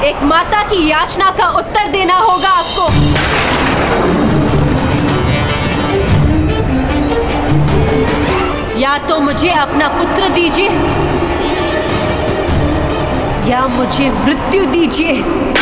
एक माता की याचना का उत्तर देना होगा आपको। या तो मुझे अपना पुत्र दीजिए या मुझे मृत्यु दीजिए।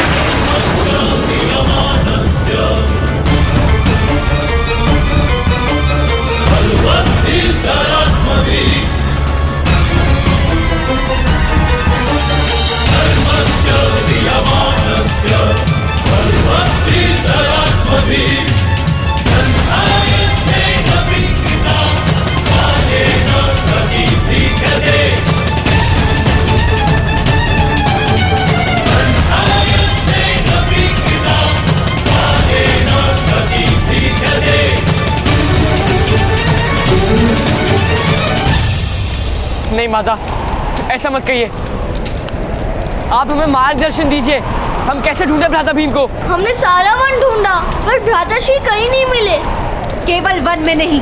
नहीं माता, ऐसा मत कहिए। आप हमें मार्गदर्शन दीजिए, हम कैसे ढूंढे भ्राता भीम को? हमने सारा वन ढूंढा पर भ्राताश्री कहीं नहीं मिले। केवल वन में नहीं,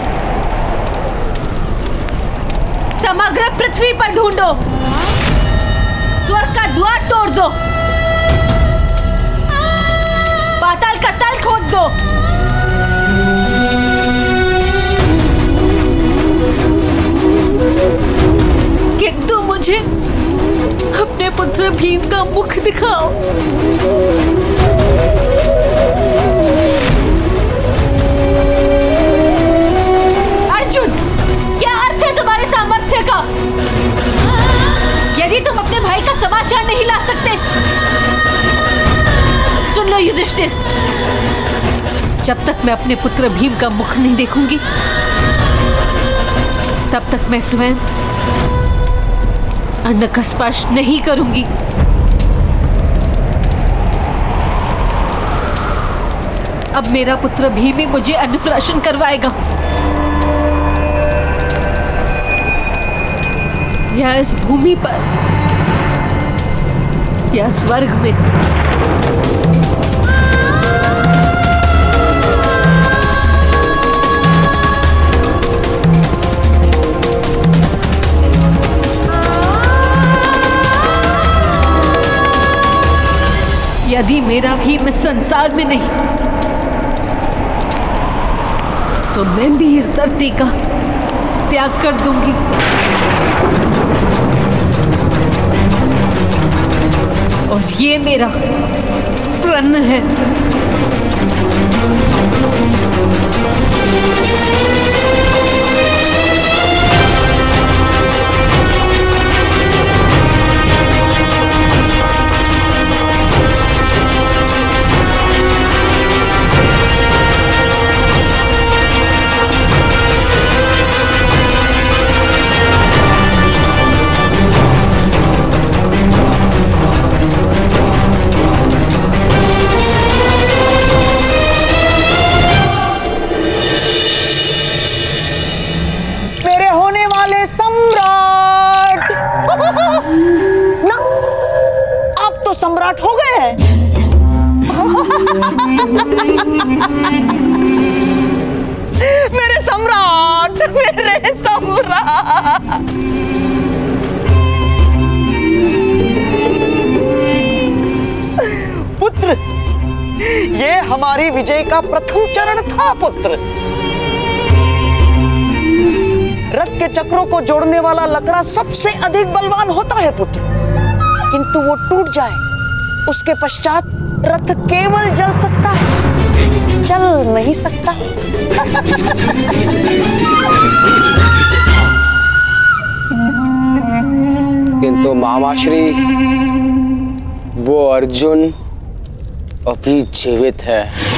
समग्र पृथ्वी पर ढूंढो। स्वर्ग का द्वार तोड़ दो, पाताल का तल खोद दो। किंतु मुझे अपने पुत्र भीम का मुख दिखाओ। अर्जुन, क्या अर्थ है तुम्हारे सामर्थ्य का? यदि तुम अपने भाई का समाचार नहीं ला सकते, सुन लो युधिष्ठिर, जब तक मैं अपने पुत्र भीम का मुख नहीं देखूंगी, तब तक मैं स्वयं अन्न का स्पर्श नहीं करूंगी। अब मेरा पुत्र भीम ही मुझे अन्नप्राशन करवाएगा, या इस भूमि पर या स्वर्ग में। यदि मेरा भीम इस संसार में नहीं, तो मैं भी इस धरती का त्याग कर दूंगी। और ये मेरा प्रण है। सम्राट हो गए हैं। मेरे सम्राट, मेरे सम्राट। पुत्र, ये हमारी विजय का प्रथम चरण था पुत्र। रथ के चक्रों को जोड़ने वाला लकड़ा सबसे अधिक बलवान होता है पुत्र, किंतु वो टूट जाए उसके पश्चात रथ केवल जल सकता है, चल नहीं सकता। किंतु मामाश्री, वो अर्जुन अभी जीवित है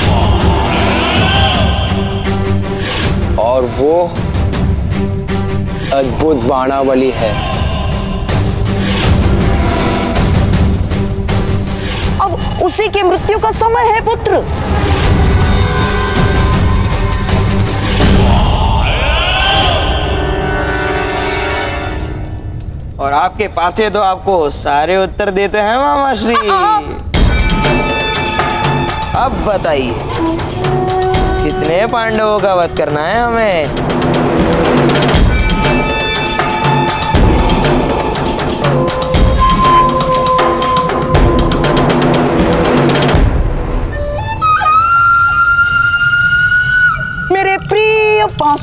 और वो अद्भुत बाणावली है। अब उसी की मृत्यु का समय है पुत्र। और आपके पास से तो आपको सारे उत्तर देते हैं मामाश्री। अब बताइए कितने पांडवों का वध करना है हमें?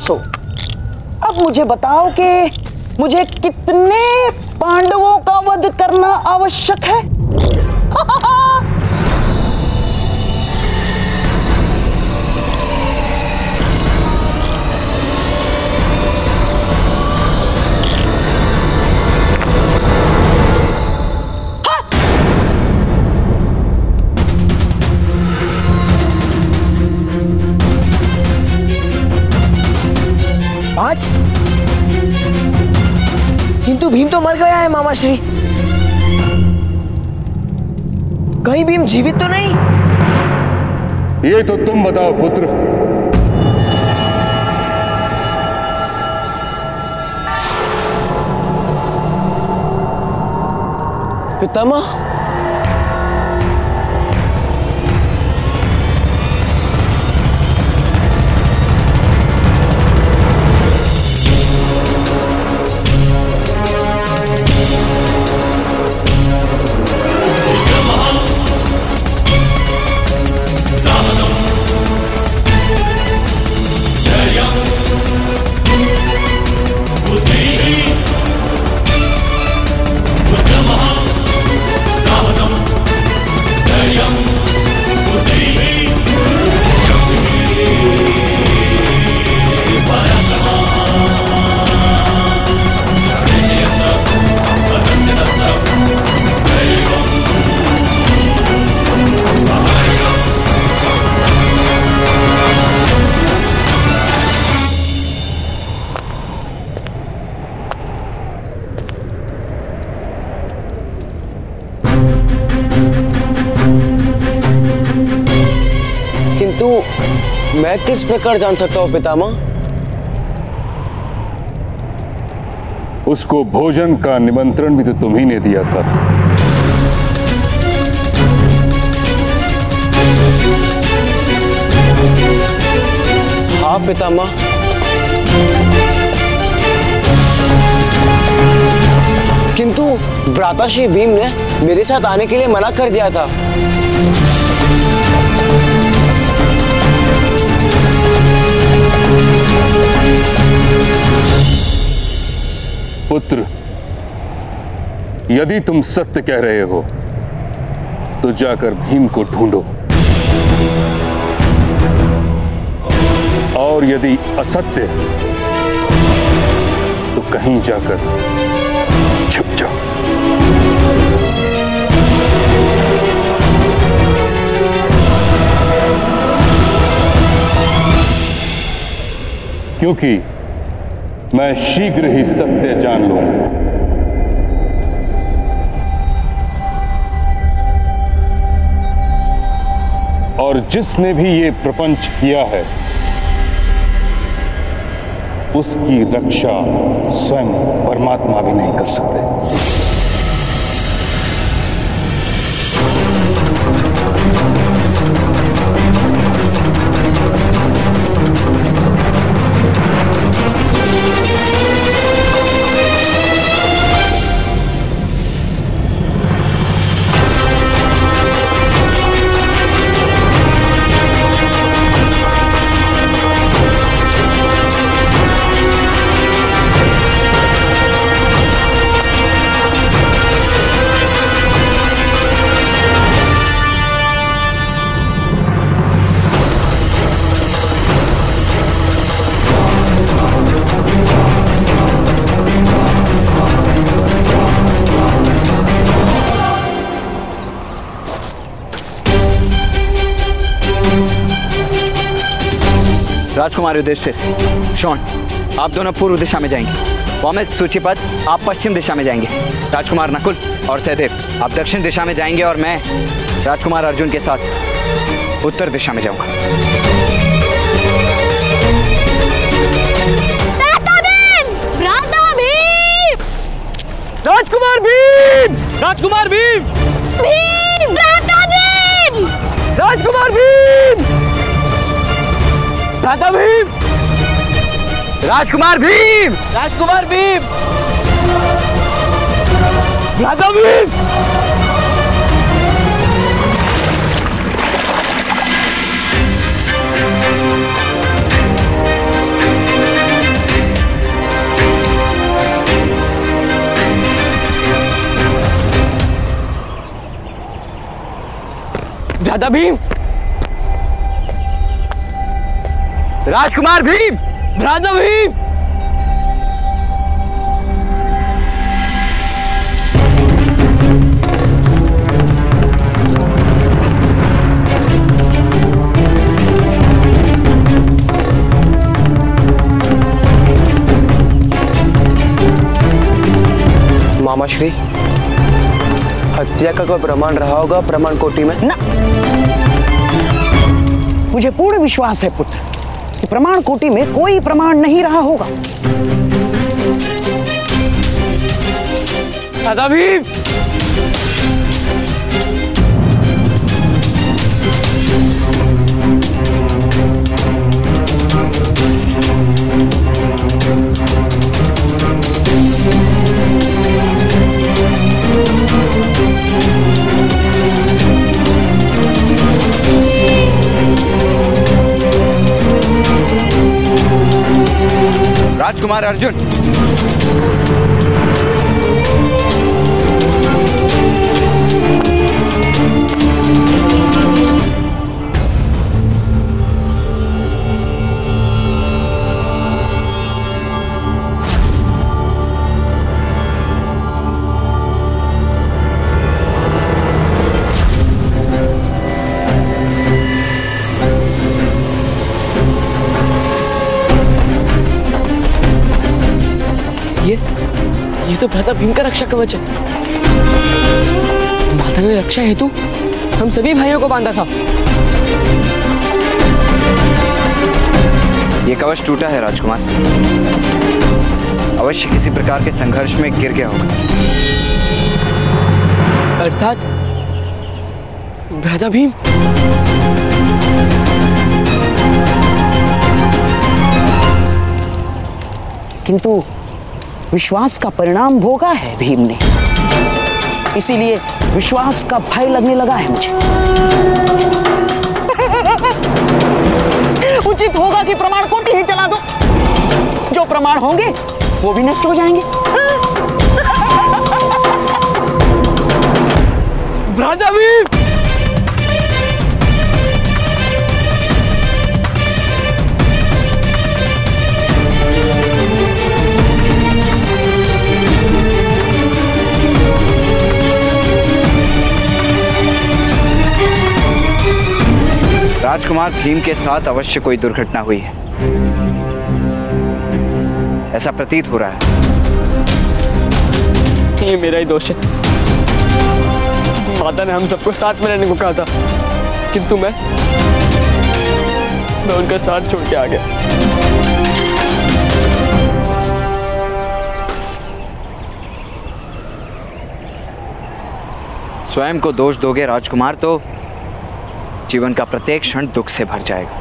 सो अब मुझे बताओ कि मुझे कितने पांडवों का वध करना आवश्यक है? पांच? किंतु भीम तो मर गया है मामाश्री। कहीं भीम जीवित तो नहीं? ये तो तुम बताओ पुत्र। पितामह, मैं किस प्रकार जान सकता हूं पितामह? उसको भोजन का निमंत्रण भी तो तुम्ही ने दिया था। हाँ पितामह, किंतु भ्राताश्री भीम ने मेरे साथ आने के लिए मना कर दिया था। पुत्र, यदि तुम सत्य कह रहे हो तो जाकर भीम को ढूंढो, और यदि असत्य तो कहीं जाकर छिप जाओ। क्योंकि मैं शीघ्र ही सत्य जान लूंगा। और जिसने भी ये प्रपंच किया है उसकी रक्षा स्वयं परमात्मा भी नहीं कर सकते। राजकुमार युधिष्ठिर, शौन, आप दोनों पूर्व दिशा में जाएंगे। पौमिल, सूचीपद, आप पश्चिम दिशा में जाएंगे। राजकुमार नकुल और सहदेव, आप दक्षिण दिशा में जाएंगे और मैं राजकुमार अर्जुन के साथ उत्तर दिशा में जाऊंगा। राजकुमार भीम! राजकुमार भीम! भीम! भ्राता भीम! राजकुमार भीम! भ्राता भीम! राजकुमार भीम! राजकुमार भीम! भ्राता भीम! भ्राता भीम, राजकुमार भीम, भ्राता भीम। मामा श्री, हत्या का कोई प्रमाण रहा होगा प्रमाण कोटि में? ना, मुझे पूर्ण विश्वास है पुत्र कि प्रमाण कोटि में कोई प्रमाण नहीं रहा होगा। भ्राता भीम, राजकुमार अर्जुन, ये तो भ्राता भीम का रक्षा कवच है। माता ने रक्षा हेतु हम सभी भाइयों को बांधा था। ये कवच टूटा है राजकुमार, अवश्य किसी प्रकार के संघर्ष में गिर गया होगा। अर्थात भ्राता भीम, किंतु विश्वास का परिणाम भोगा है भीम ने, इसीलिए विश्वास का भय लगने लगा है मुझे। उचित होगा कि प्रमाण कोटि ही चला दो, जो प्रमाण होंगे वो भी नष्ट हो जाएंगे। भ्राता भीम, राजकुमार भीम के साथ अवश्य कोई दुर्घटना हुई है, ऐसा प्रतीत हो रहा है। ये मेरा ही दोष है। माता ने हम सबको साथ में रहने को कहा था, किंतु मैं उनका साथ छोड़ के आ गया। स्वयं को दोष दोगे राजकुमार तो जीवन का प्रत्येक क्षण दुख से भर जाएगा।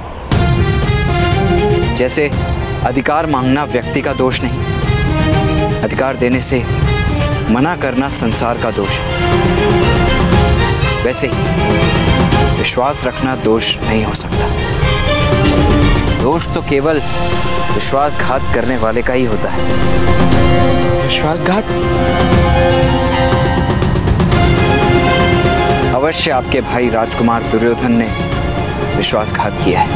जैसे अधिकार मांगना व्यक्ति का दोष नहीं, अधिकार देने से मना करना संसार का दोष है, वैसे ही विश्वास रखना दोष नहीं हो सकता। दोष तो केवल विश्वासघात करने वाले का ही होता है। विश्वासघात? अवश्य आपके भाई राजकुमार दुर्योधन ने विश्वासघात किया है।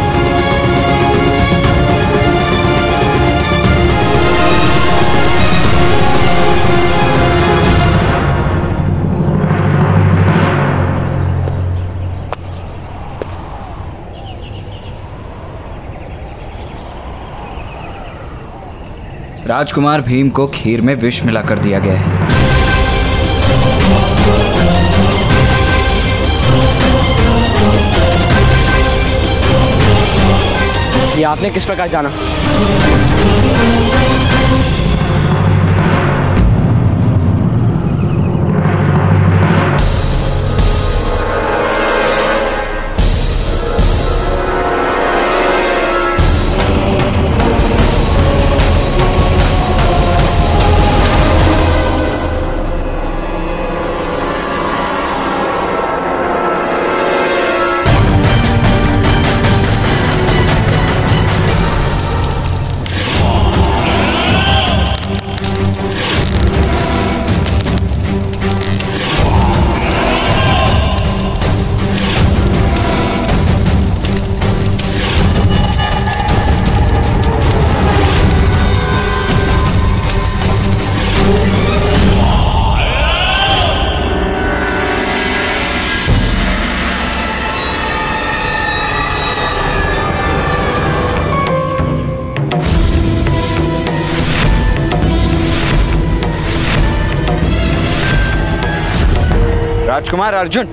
राजकुमार भीम को खीर में विष मिलाकर दिया गया है। ये आपने किस प्रकार जाना? राजकुमार अर्जुन,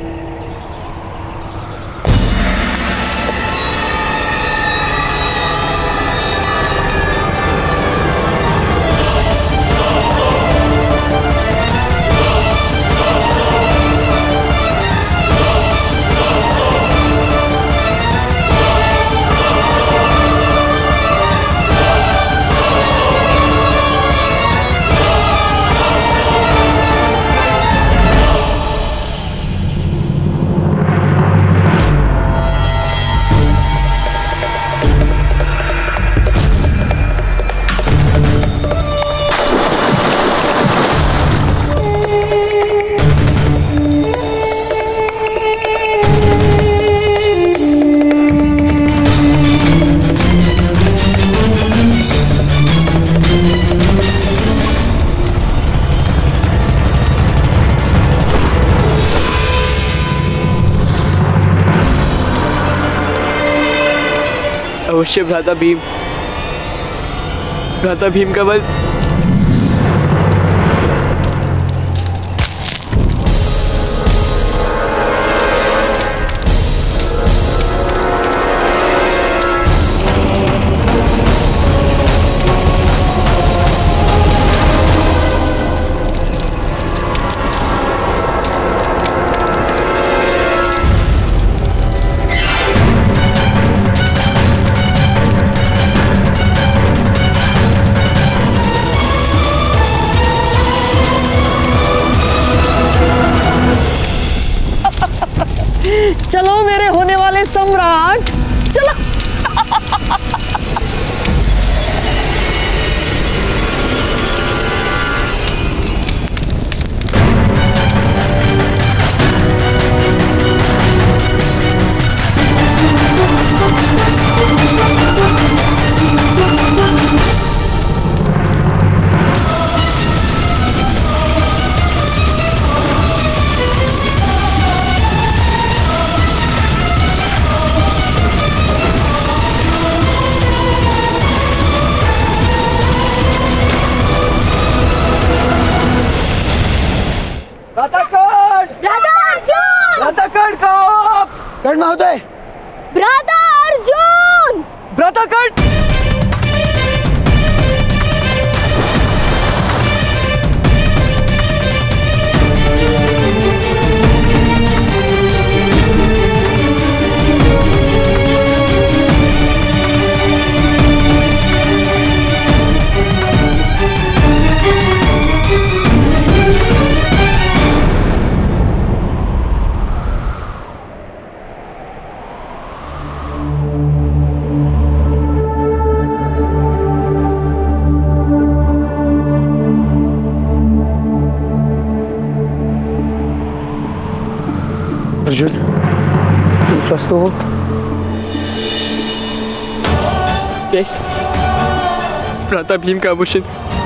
अवश्य भ्राता भीम का बल। चलो मेरे होने वाले सम्राट, चलो। कर्ण महोदय, भ्राता अर्जुन! भ्राता कर्ण! अर्जुन, तुम स्वस्थ हो? यस, भ्राता भीम का आभूषण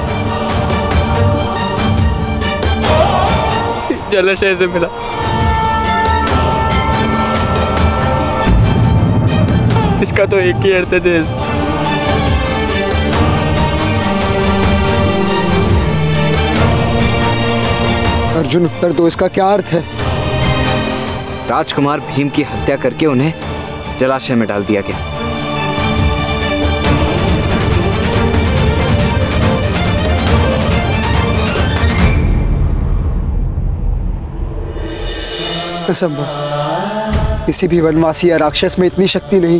जलाशय से मिला। इसका तो एक ही अर्थ है। अर्जुन, उत्तर दो, इसका क्या अर्थ है? राजकुमार भीम की हत्या करके उन्हें जलाशय में डाल दिया गया। असंभव। किसी भी वनवासी या राक्षस में इतनी शक्ति नहीं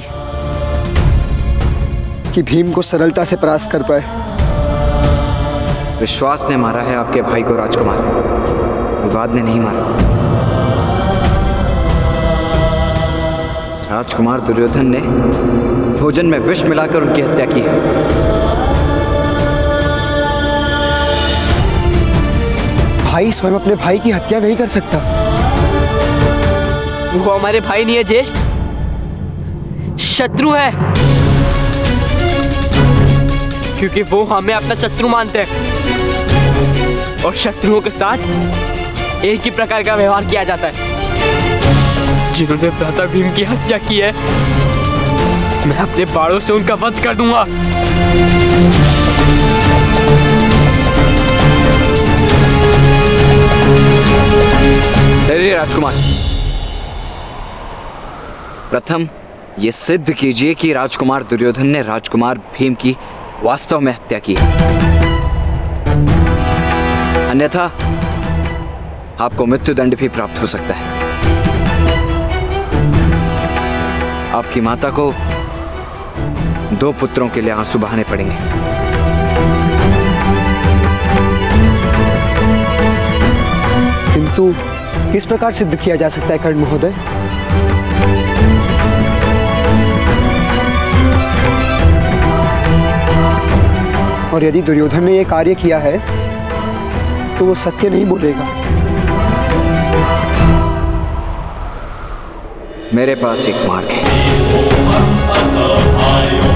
कि भीम को सरलता से परास्त कर पाए। विश्वास ने मारा है आपके भाई को राजकुमार, विवाद ने नहीं मारा। राजकुमार दुर्योधन ने भोजन में विष मिलाकर उनकी हत्या की है। भाई स्वयं अपने भाई की हत्या नहीं कर सकता। वो हमारे भाई नहीं है ज्येष्ठ, शत्रु है। क्योंकि वो हमें अपना शत्रु मानते हैं और शत्रुओं के साथ एक ही प्रकार का व्यवहार किया जाता है। जिन्होंने भ्राता भीम की हत्या की है, मैं अपने बाणों से उनका वध कर दूंगा। धैर्य राजकुमार। प्रथम ये सिद्ध कीजिए कि राजकुमार दुर्योधन ने राजकुमार भीम की वास्तव में हत्या की है, अन्यथा आपको मृत्युदंड भी प्राप्त हो सकता है। आपकी माता को 2 पुत्रों के लिए आंसू बहाने पड़ेंगे। किंतु किस प्रकार सिद्ध किया जा सकता है कर्ण महोदय? और यदि दुर्योधन ने यह कार्य किया है तो वो सत्य नहीं बोलेगा। मेरे पास एक मार्ग है।